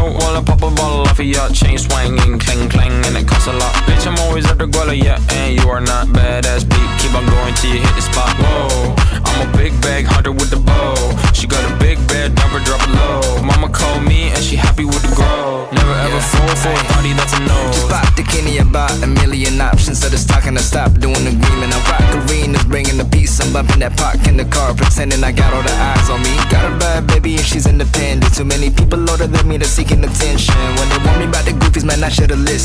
While I pop a bottle off of ya, chain swinging, clang clang, and it costs a lot. Bitch, I'm always at the guala, yeah, and you are not badass beat. Keep on going till you hit the spot. Whoa, I'm a big bag hunter with the bow. She got a big bed, never drop it low. Mama called me and she happy with the grow. Never ever fall for a body that's a no. Just pop the Kenny about a million options. So just talking to stop doing agreement. I rock arenas, bringing the peace. I'm bumping that park in the car, pretending I got all the eyes on me. Got a bad baby and she's independent. Too many people older than me, they're seeking attention. When they want me about the goofies, man, I should've listened.